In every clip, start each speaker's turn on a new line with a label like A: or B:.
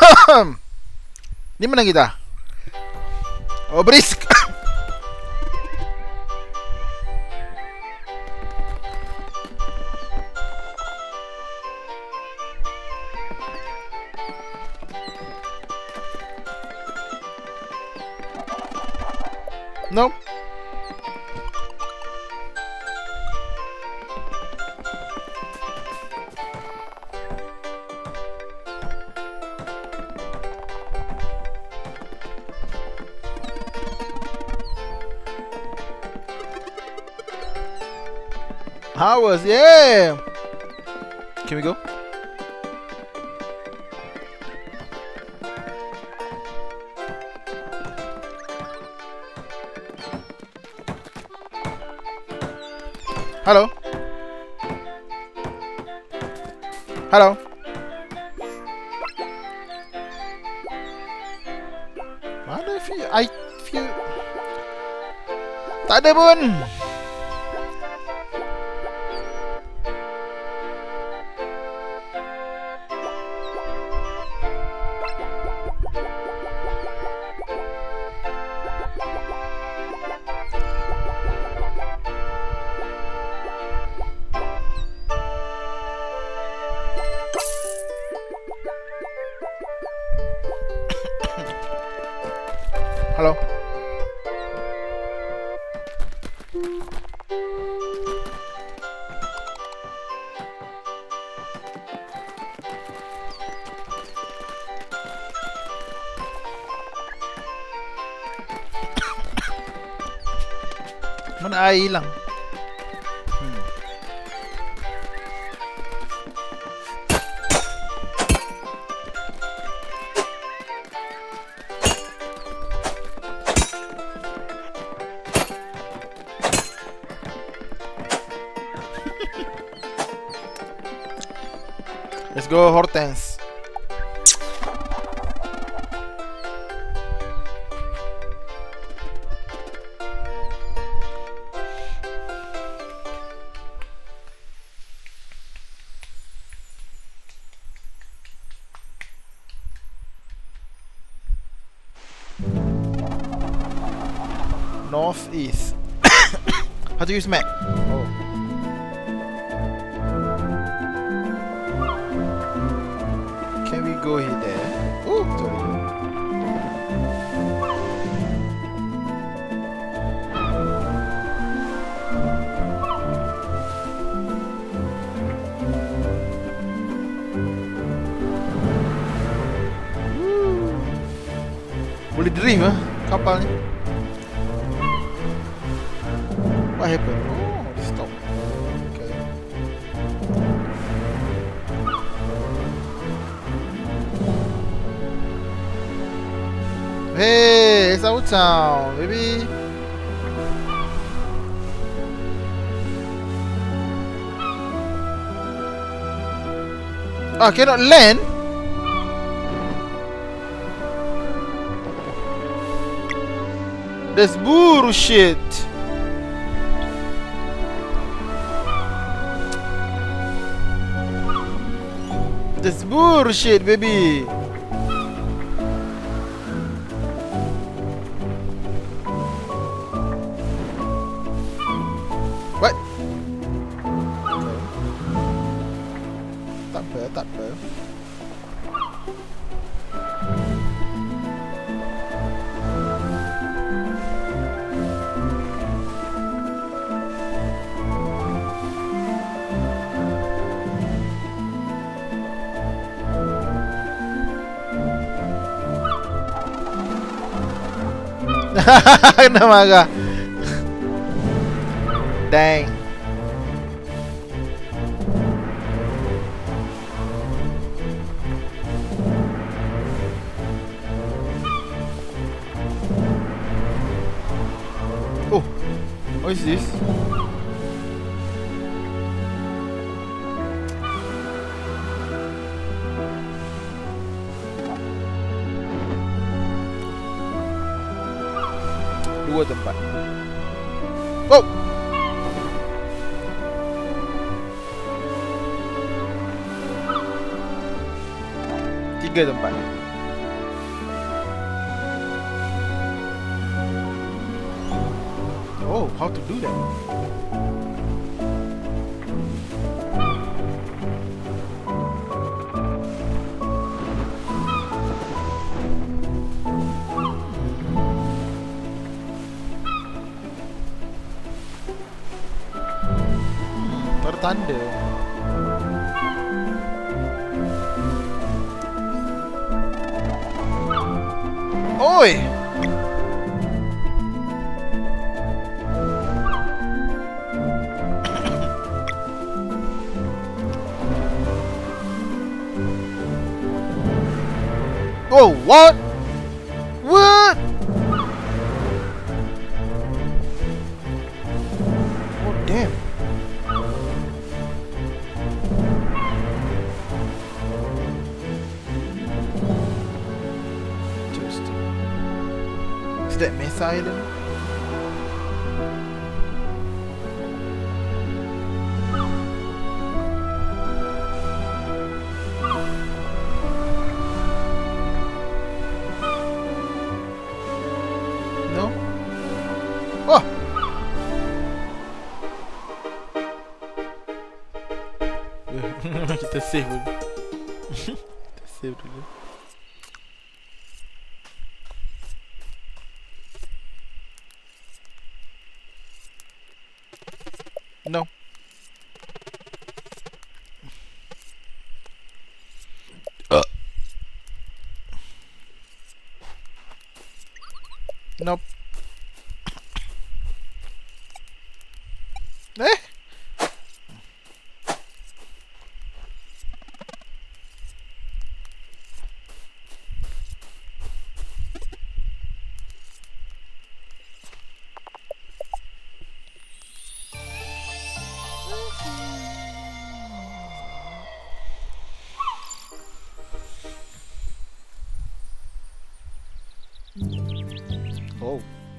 A: Di mana kita? Obelisk. No. Hours, yeah. Can we go? Hello. Hello. Mana feel? I feel. Tak ada pun. Hello. Mana air hilang? Let's go, Hortense. Northeast. How to use map? Oh. Can we go here there? Oh, sorry. Boleh drift ah kapal ni. What happened? Oh, stop. Okay. Hey, it's our town, baby. Ah, cannot land? That's bullshit. That's bullshit, baby. What? Tak apa, tak apa. Kena marah. Dang. Oh, what is this? Dua tempat. Oh. Tiga tempat. Oh, how to do that? Tertanda. Oi! Oh, what? What? Oh, damn. Interesting. Is that Mesa Island? No? Oh! Kita save dulu. Kita save dulu. No. Nope. Eh? Oh.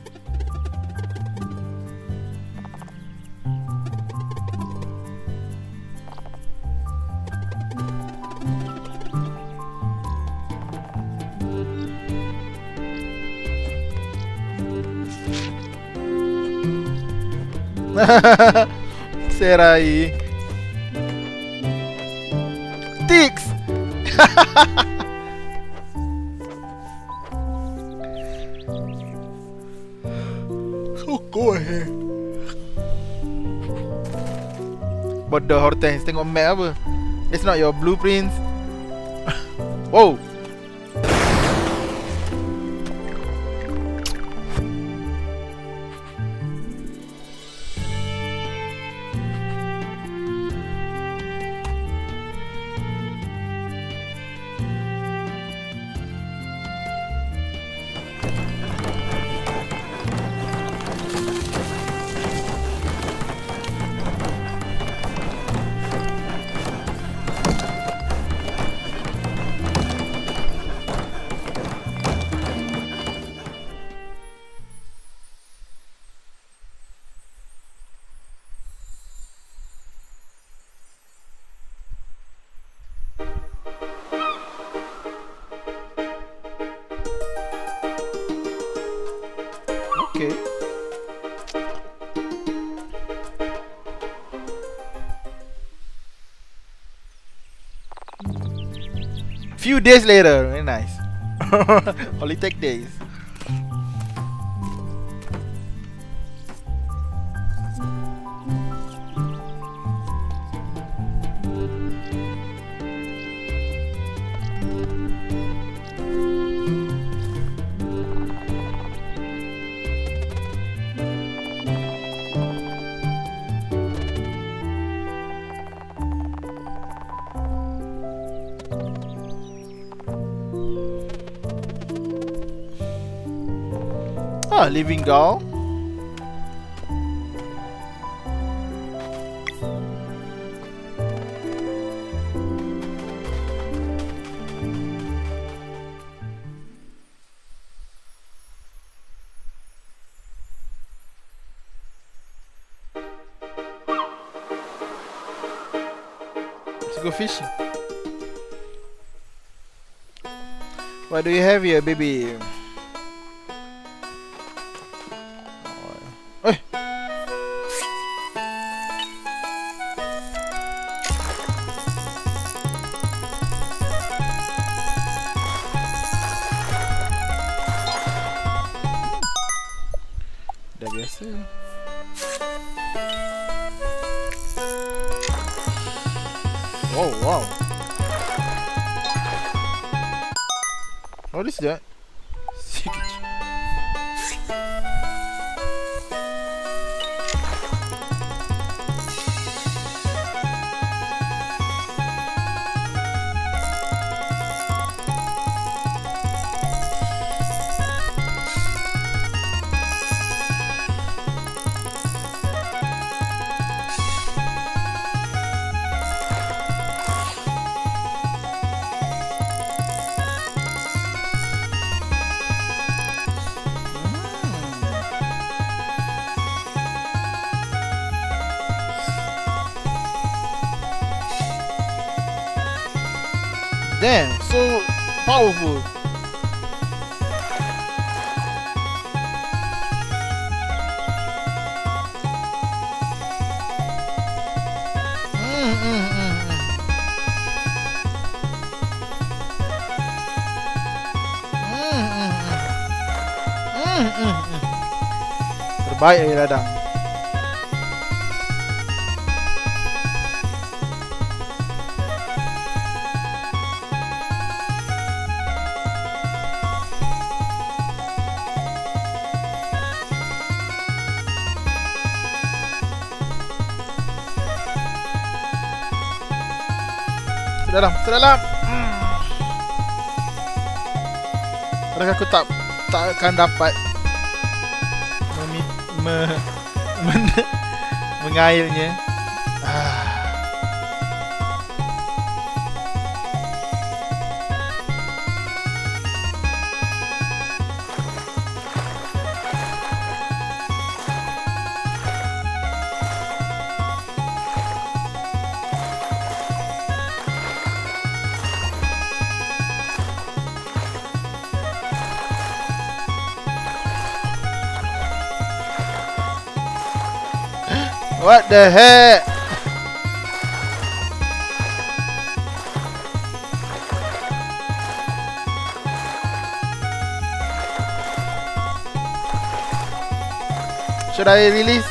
A: Será aí? Tix! Socorre! Bodoh Hortense, tengok map apa? It's not your blueprints. Wow! Okay. Few days later, very nice. Only take days. Ah, living doll. Let's go fishing. What do you have here, baby? Hey! biasa. Oh wow. What is that? Damn, so powerful. Terbaik lagi ladang. Dalam. Adakah aku tak akan dapat mengairnya? What the heck? Should I release?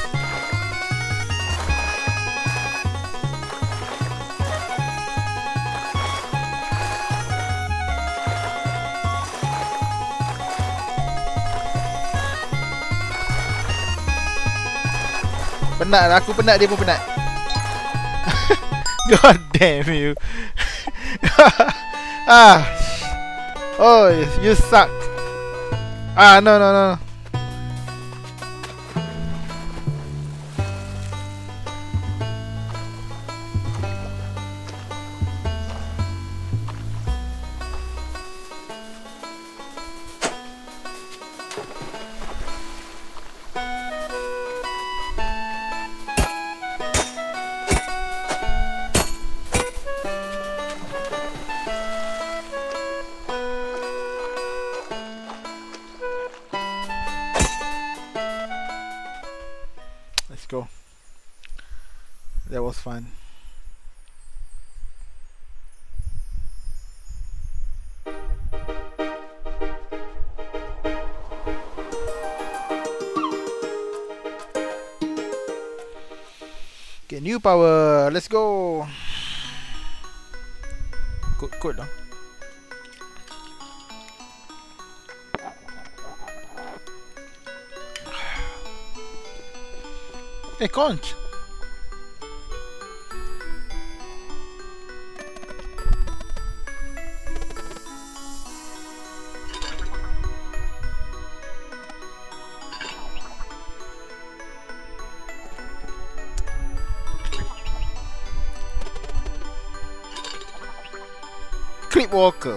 A: Penat, aku penat, dia pun penat. God damn you. Oh, you suck. No. Let's go. That was fun. Okay, new power. Let's go. Code lah. Conch. Creepwalker.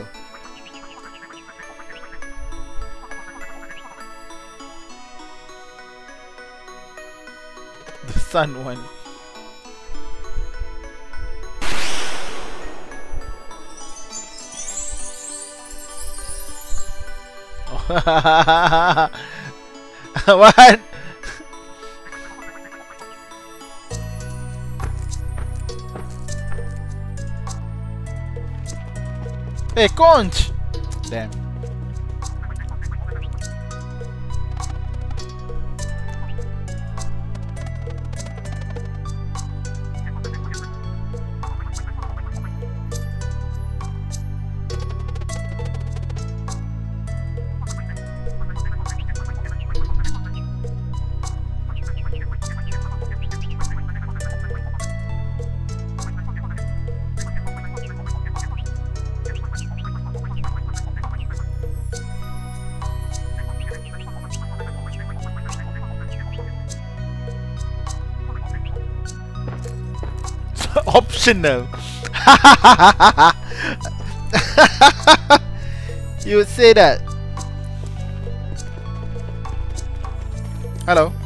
A: The sun one. Oh. What? Hey, Conch! Damn. Professional. You would say that. Hello.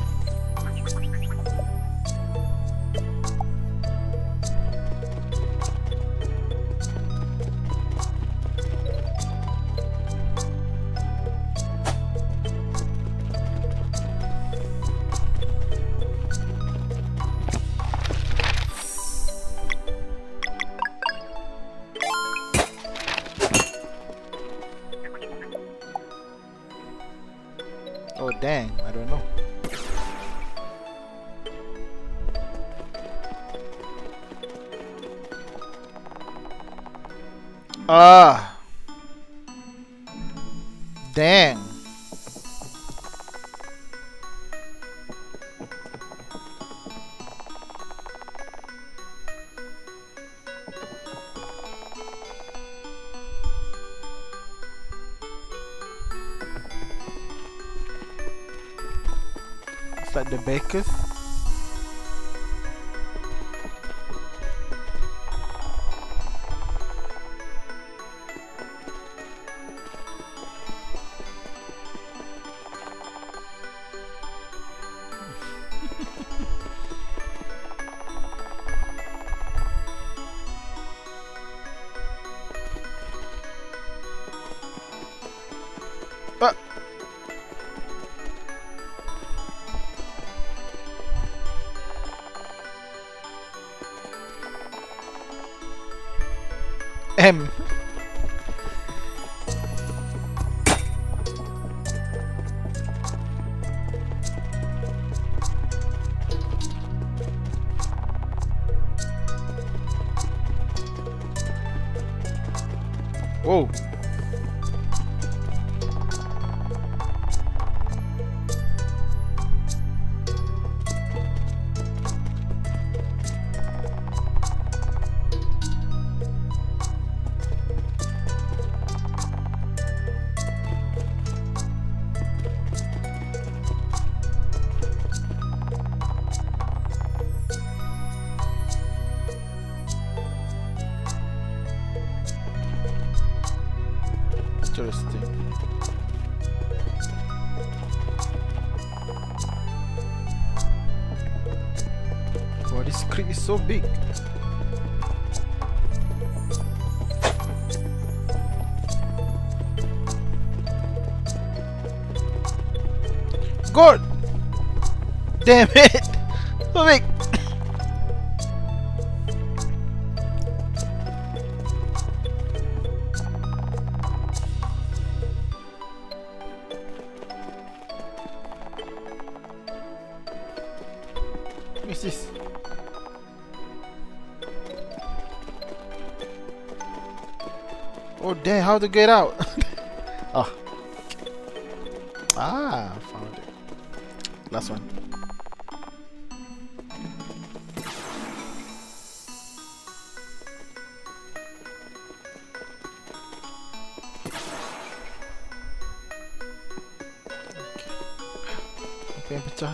A: Oh dang, I don't know. Ah, dang. It's like the bakers. But M. Whoa. Interesting. Wow, this creep is so big. God damn it! So big. What's this? Oh damn, how to get out? Oh. Ah, found it. Last one. Okay. Apa yang pecah?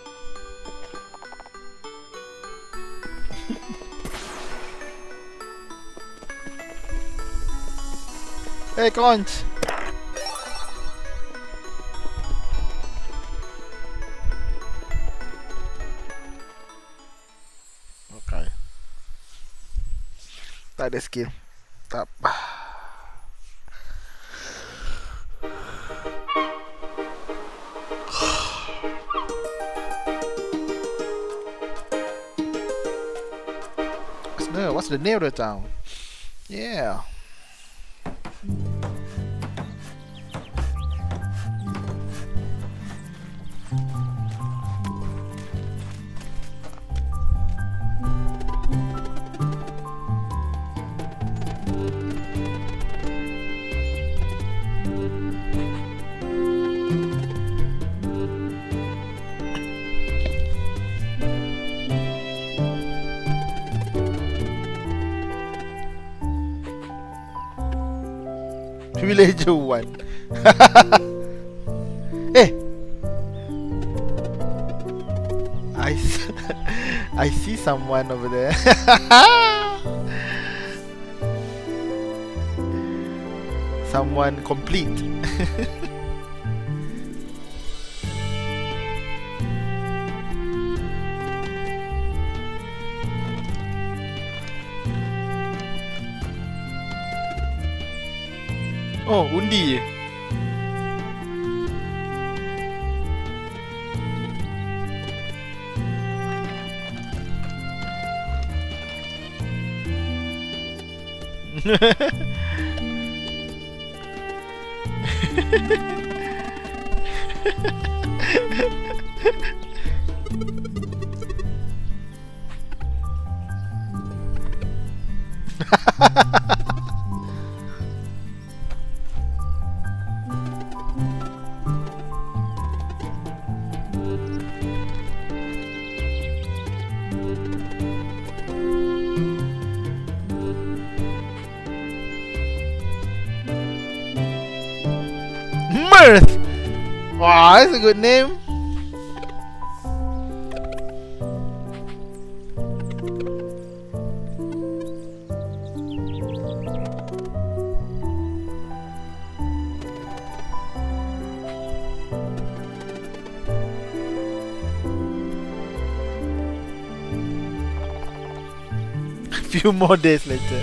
A: Hey, conch! Okay. Tak ada skill. Tak. What's the name of the town? Yeah. Villager 1. Hey! I see someone over there. someone complete. Oh, undi. Mirth! Wow, that's a good name. A few more days later.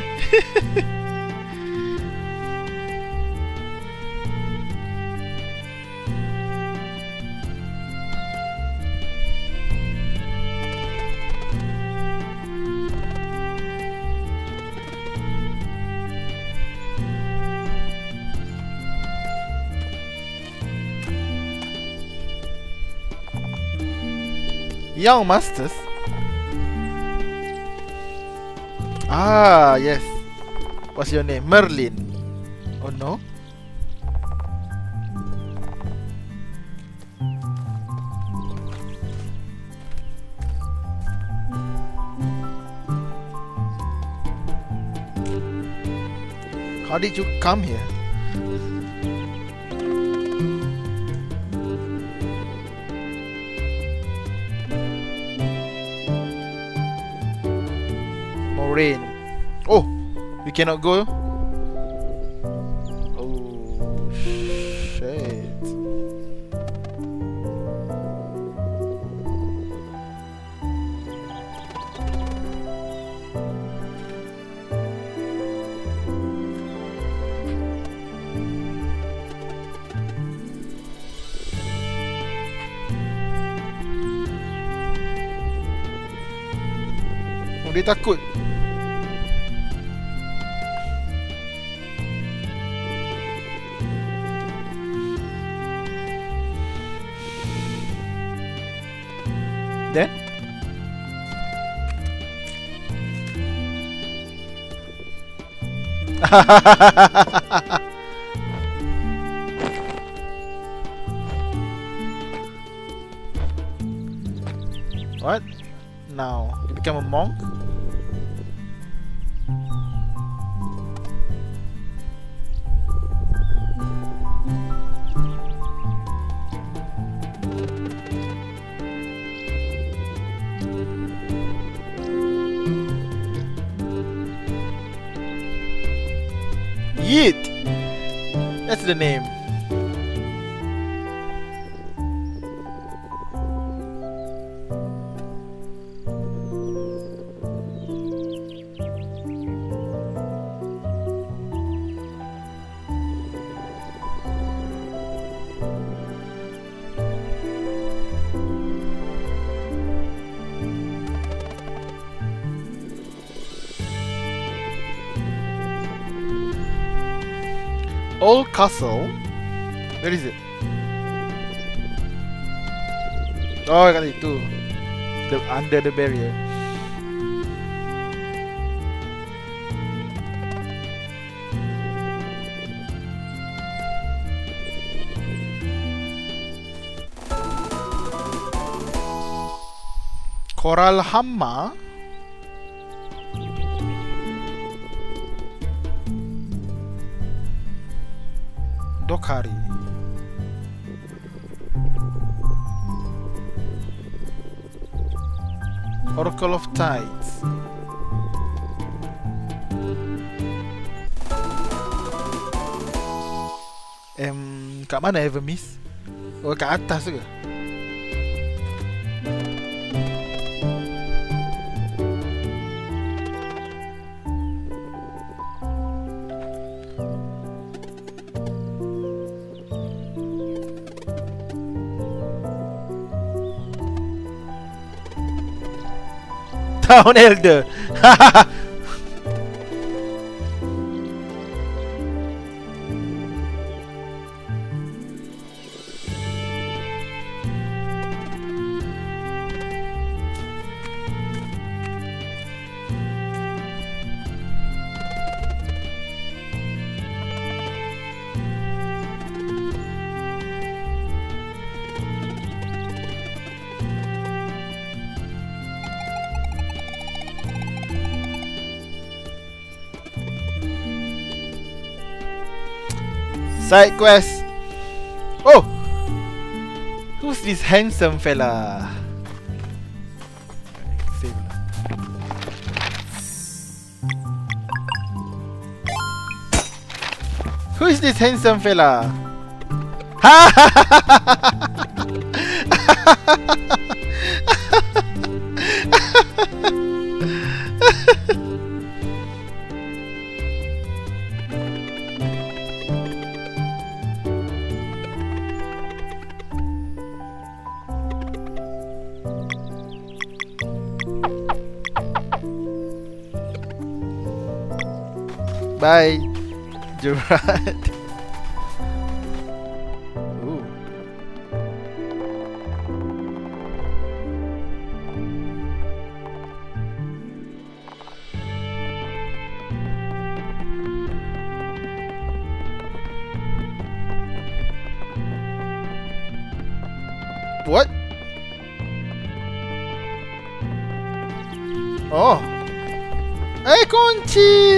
A: Young Masters? Ah, yes. What's your name? Merlin. Oh no? How did you come here? Rain. Oh, we cannot go. Oh shit. Oh, dia takut. Then what? Now you become a monk? Yeet! That's the name. Old castle. Where is it? Oh, I got it too. Under the barrier. Coral Hammer. Dokari. Oracle of Tides. Kat mana Evermiss? Oh, kat atas ke? Town Elder. Side quest. Oh, who's this handsome fella? Save lah. Who is this handsome fella? Bye, Gerard. Ooh. What? Oh. Hey, kunci.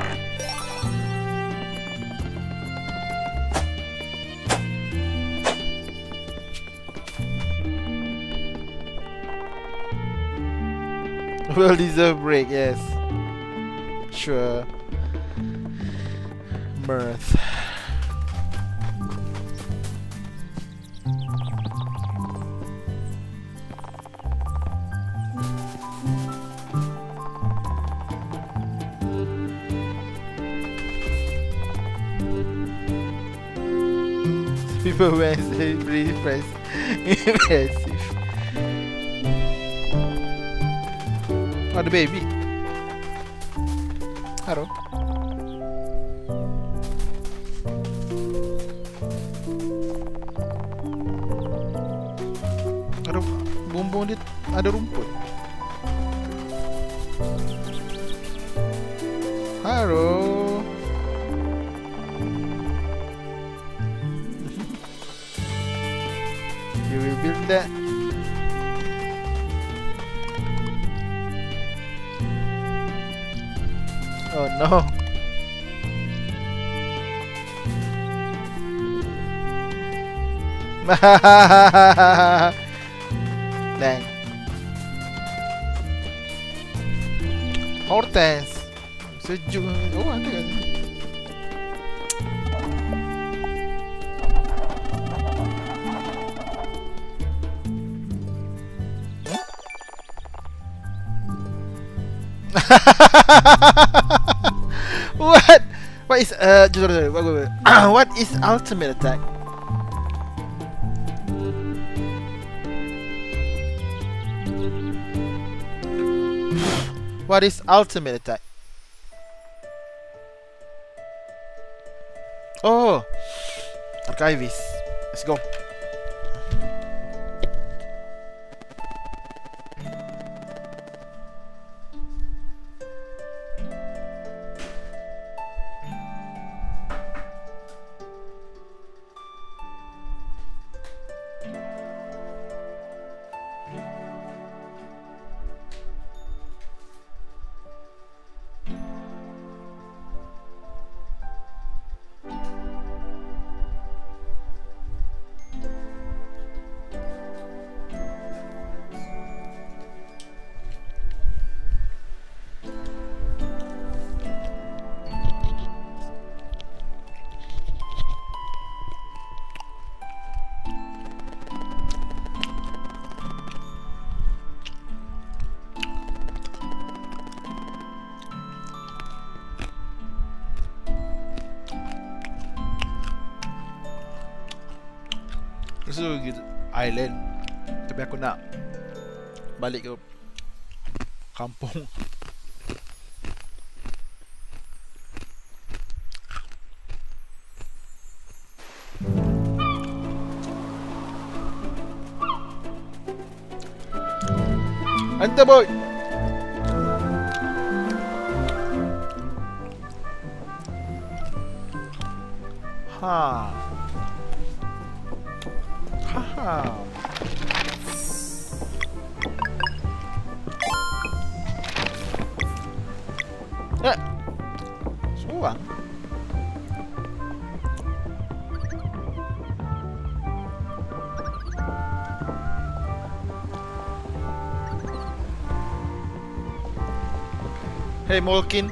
A: Well deserved break, yes. Sure. Mirth. People were really press impressive. Oh, the baby. Hello. Ada bumbung dia, ada rumput. Hello. You will build that. Oh no. Dang. Hortense. Sejuk. Oh, ada kat sini. What? What is what is ultimate attack? What is ultimate attack? Oh, archivist. Let's go. So gitu island. Tapi aku nak balik ke kampung. Enter boy. Ha. Haha. Seorang. Hey Molkin.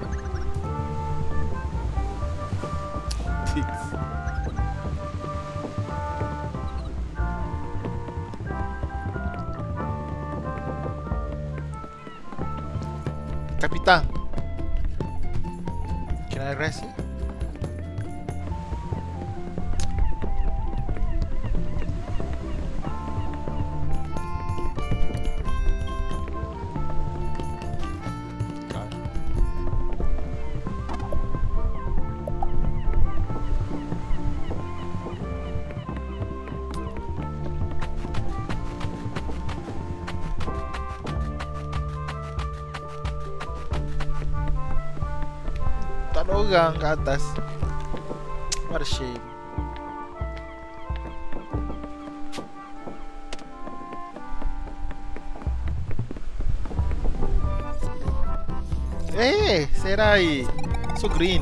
A: Kapitan. Can I rest here? Tak ada orang ke atas. What a shame. Serai. So green.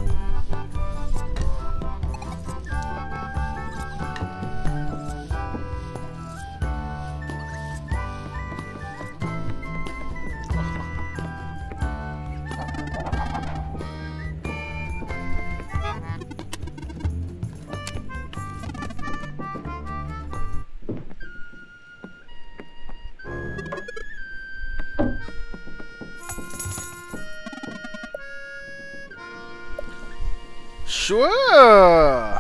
A: Sure.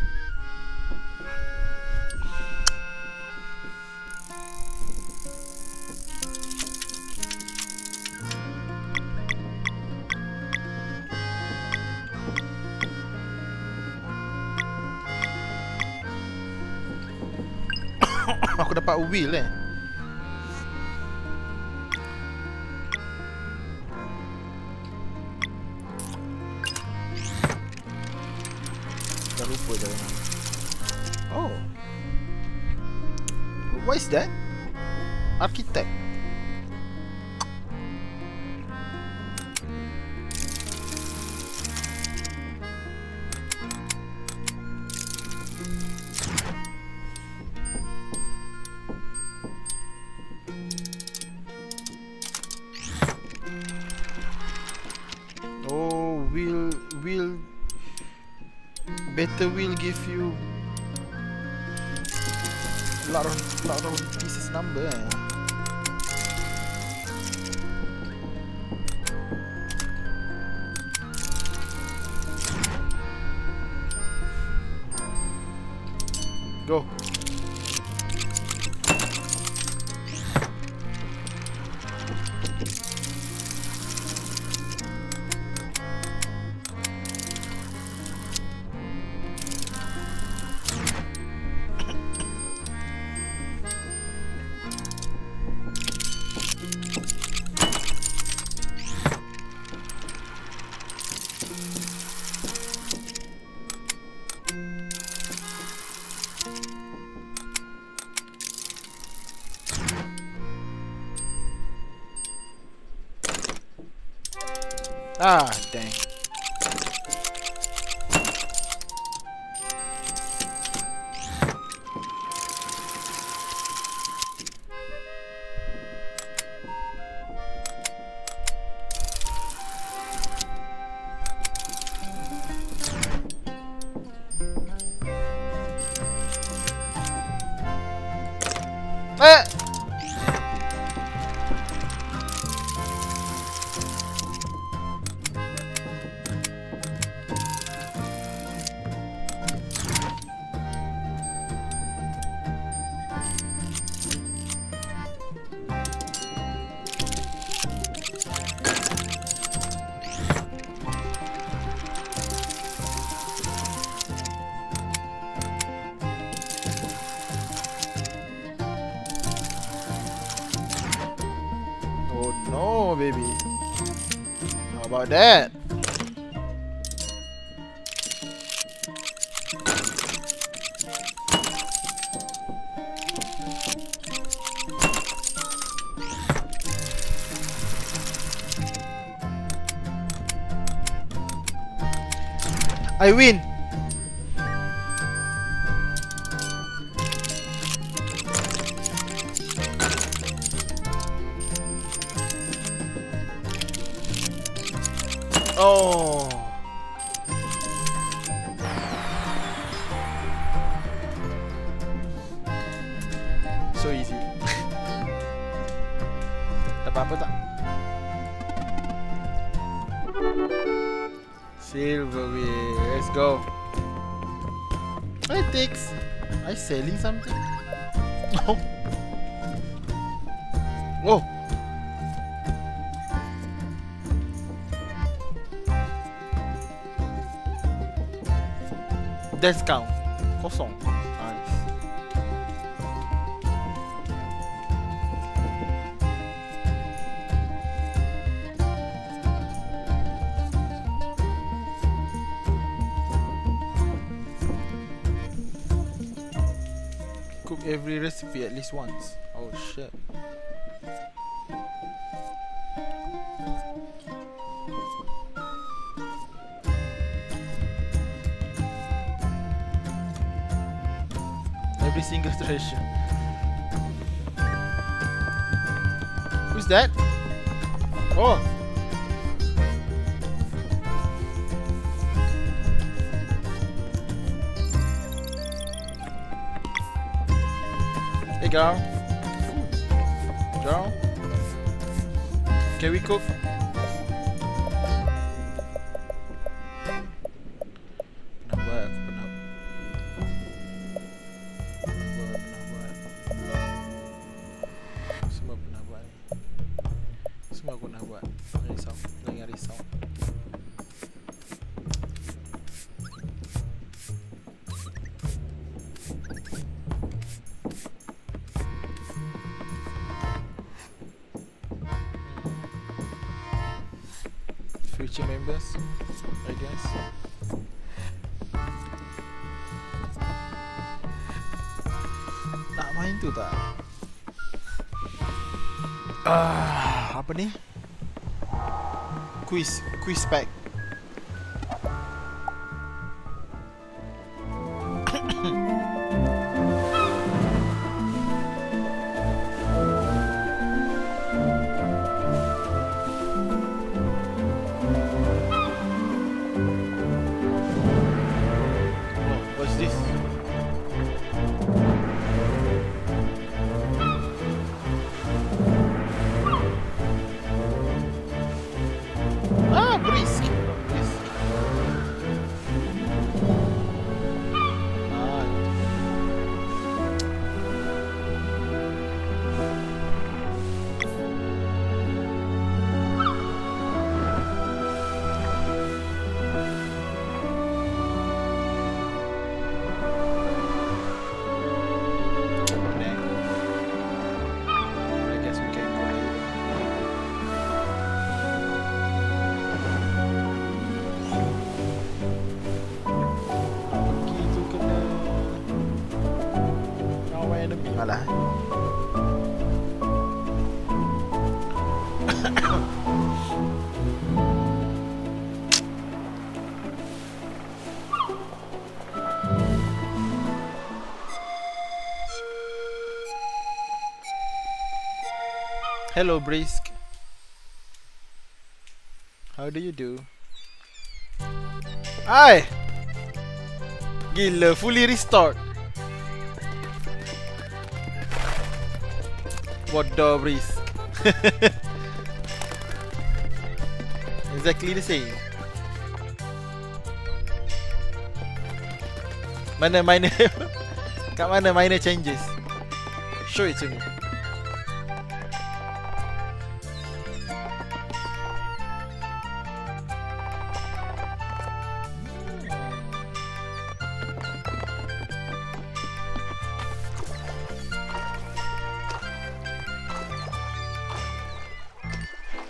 A: Aku dapat wheel Dah lupa dah nama. Oh. What is that? Architect. Oh, will better will give you lot of pieces number Go. Ah, dang. more, baby. How about that? I win. Oh. So easy. Tak apa-apa tak? Silver wheel. Let's go. Hey, Tix. Are you selling something? No. Oh. Discount. Kosong. Nice. Cook every recipe at least once. Oh shit. Every single treasure. Who's that? Oh. Hey girl. Girl. Can we cook? Future members, I guess. Nak main tu tak? Apa ni? Quiz pack. Alah. Hello Brisk. How do you do? Ay! Gila, fully restored. Bodoh Brisk. Exactly the same. Mana minor? Kat mana minor changes? Show it to me.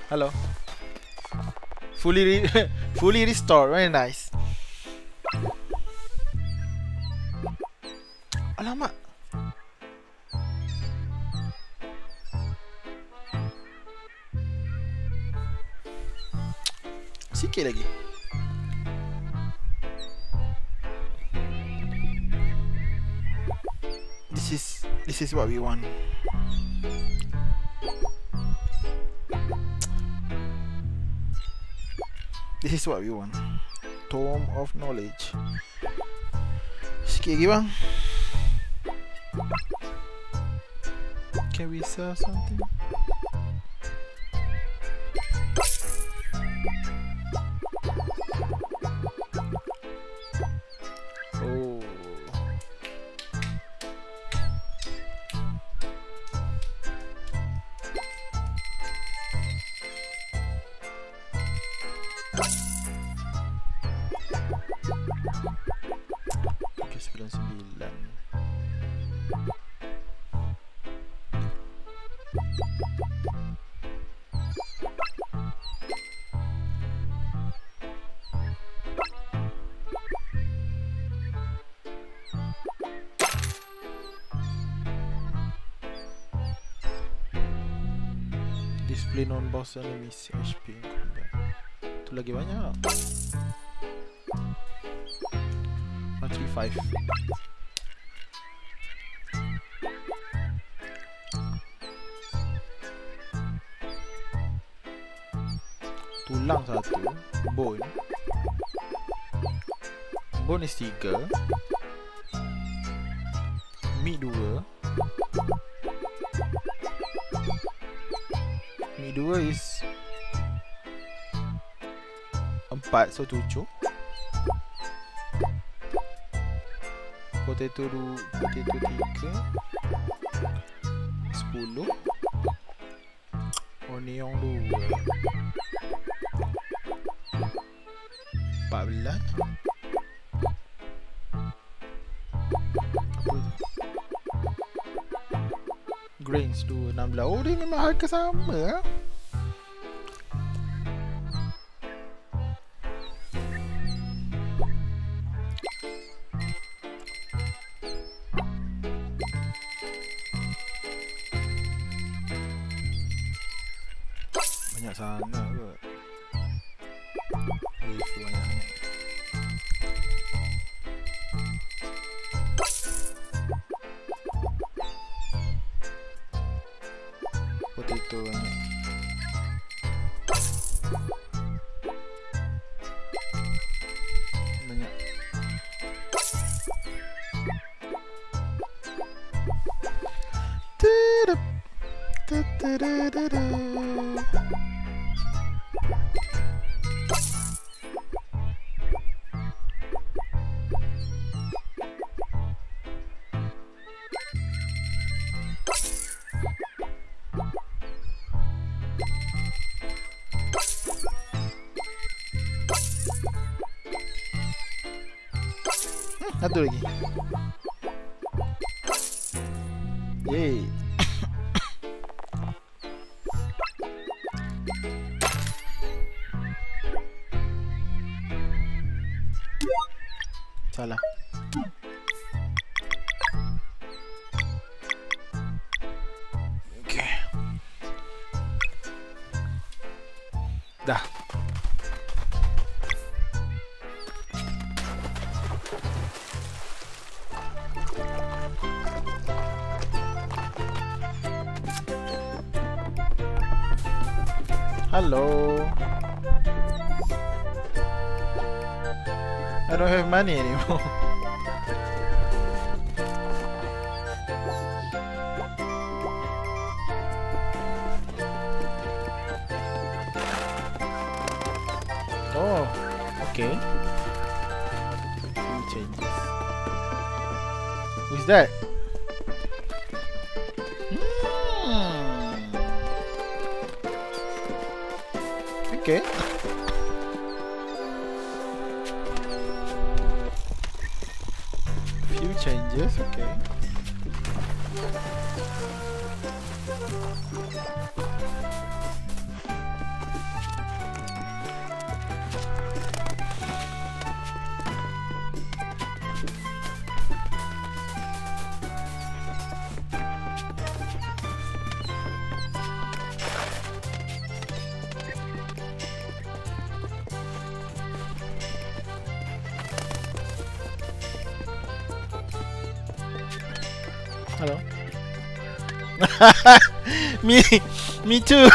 A: Hello. Fully restored. Very nice. Alamak. Sikit lagi. This is what we want. This is what we want. Tome of knowledge. Sikit lagi bang. Can we sell something? Oh. Okay, 99. Display non-boss enemies HP in combat. Itu lagi banyak. 135. Tulang 1, bone. Bone is 3. Meat 2. Meat 2 is 4, so 7. Potato 3, 10. Onion 2, 14. Apa tu? Grains 2, 16. Oh, dia memang harga sama. Banyak sangat kot. Itu banyak sangat. Potato banyak. Banyak. Satu lagi. Yeay. Salah. Okay. Dah. Hello. I don't have money anymore. Oh, okay. Few changes. Who's that? Okay. Few changes, okay. Hello. Me too.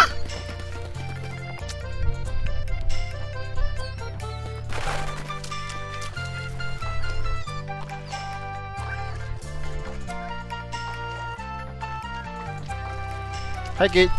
A: Hi kids.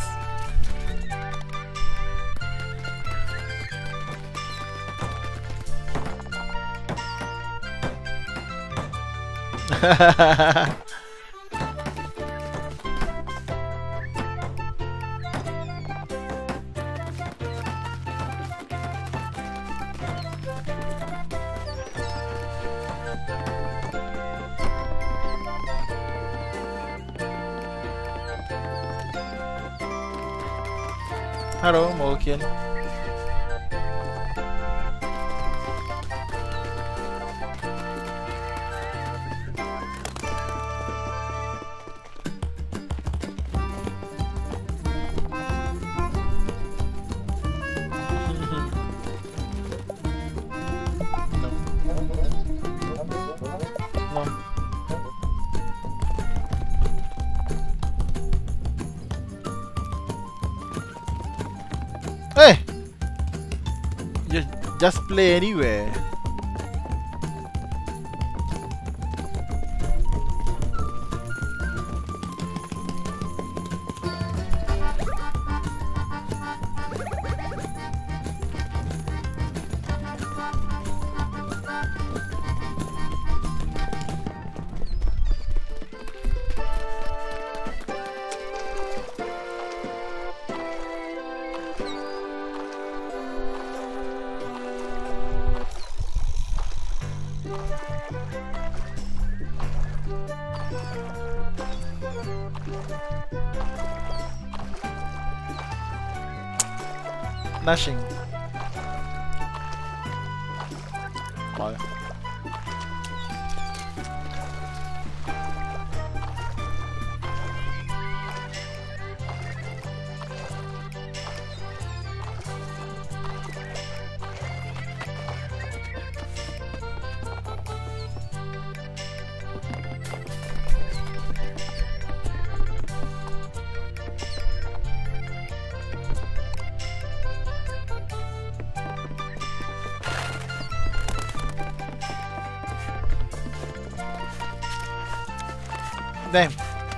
A: Hello, Mokian. Hey! Just play anywhere. Nothing. Vale. Damn.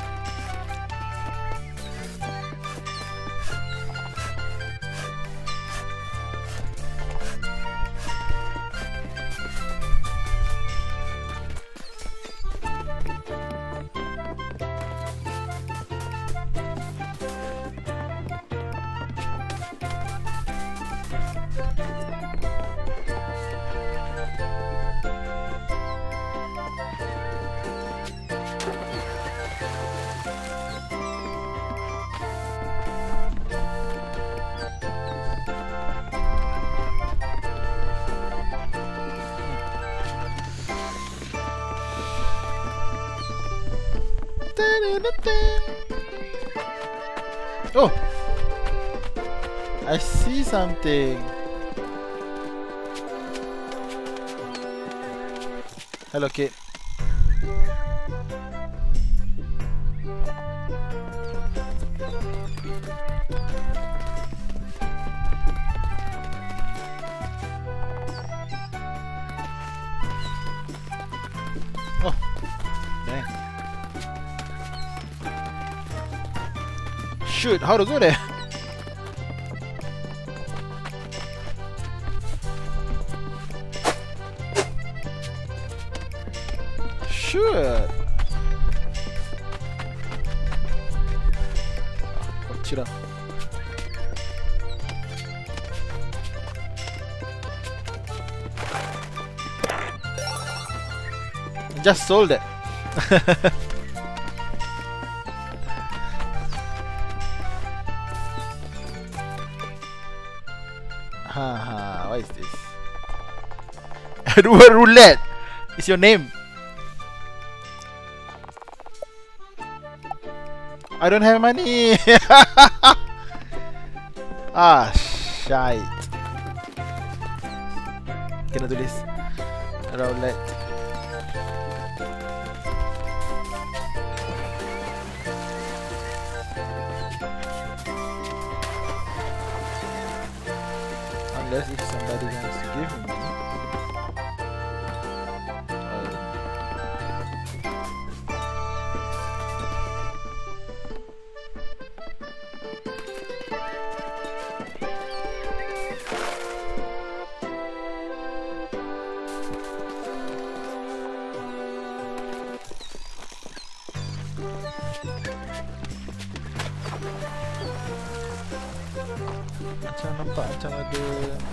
A: Oh, I see something. Hello, kid. Oh, dang. Shoot, how to go there? Shoot. Gotcha. Just sold it. Haha, what is this? Edward Roulette is your name. I don't have money. Ah, shite. Kena tulis roulette. unless if somebody wants to give me money. Macam nampak macam ada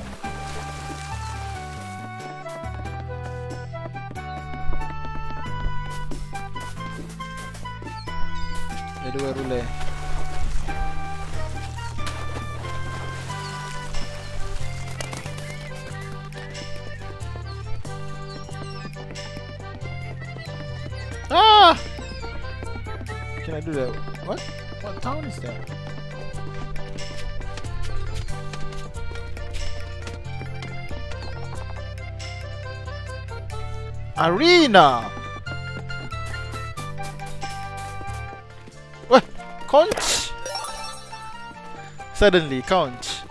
A: dua roulette. Ah! Can I do that? What? What town is that? Arena. What? Conch? Suddenly, conch.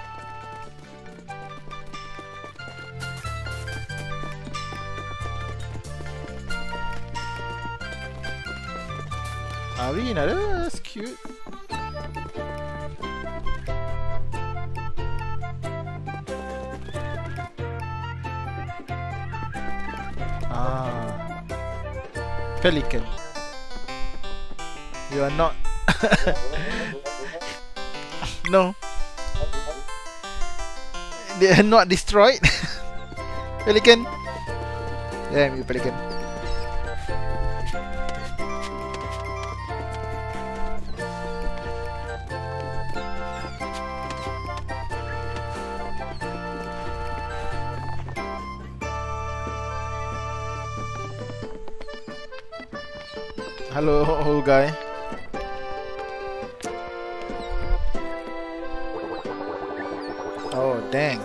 A: Arena, that's cute. Pelican. You are not. No. They are not destroyed. Pelican. Damn you, Pelican. Hello, old guy. Oh, dang.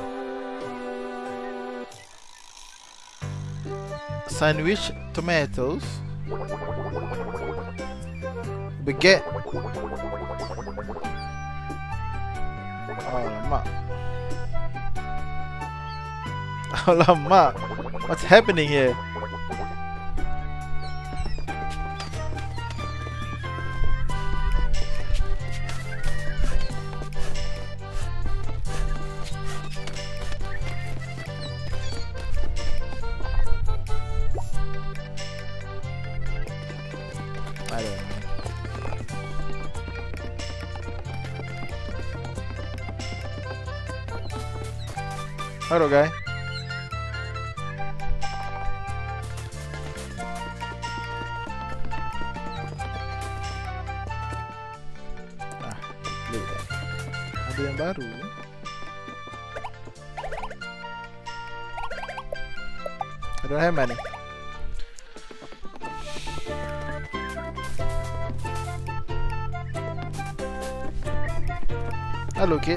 A: Sandwich, tomatoes, baguette. Alamak. Alamak. What's happening here? I don't know. Hello, guy. Ada yang baru. I don't have money. Hello, kid.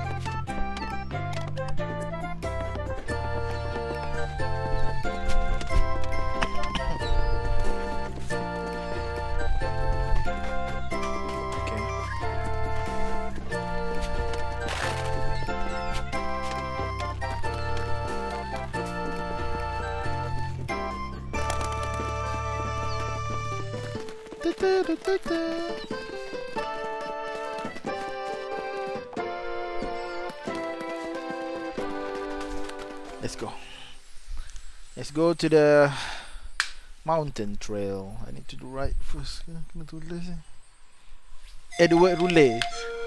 A: Let's go to the mountain trail. I need to do right first. Kena tulis ni. Edward Roulette.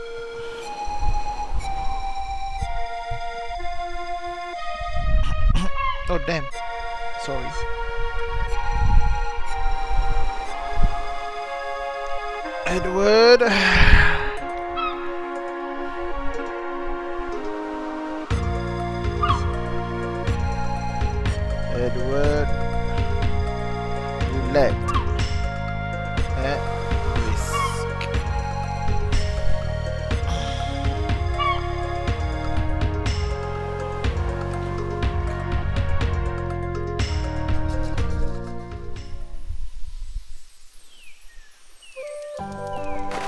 A: Oh damn. Sorry. Edward. Edward Roulette at risk.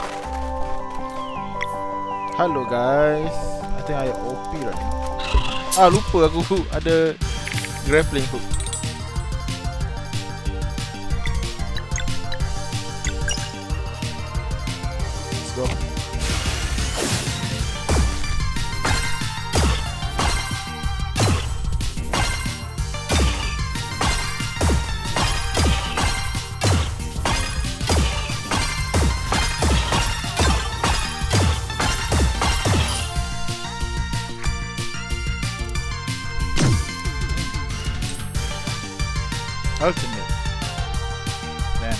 A: Hello guys, I think I OP right now. Ah, lupa aku ada grappling hook. Let's go. Ultimate. Then.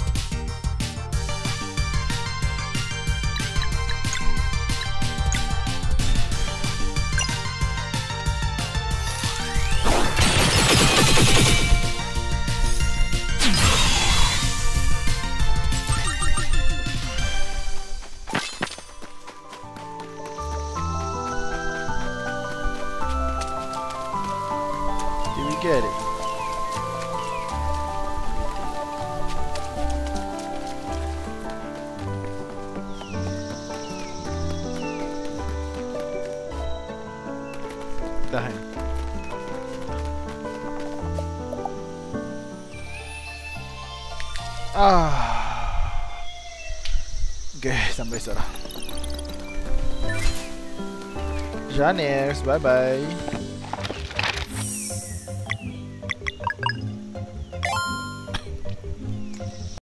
A: Did we get it? Dah. Okay, sampai sana. Janers, bye bye.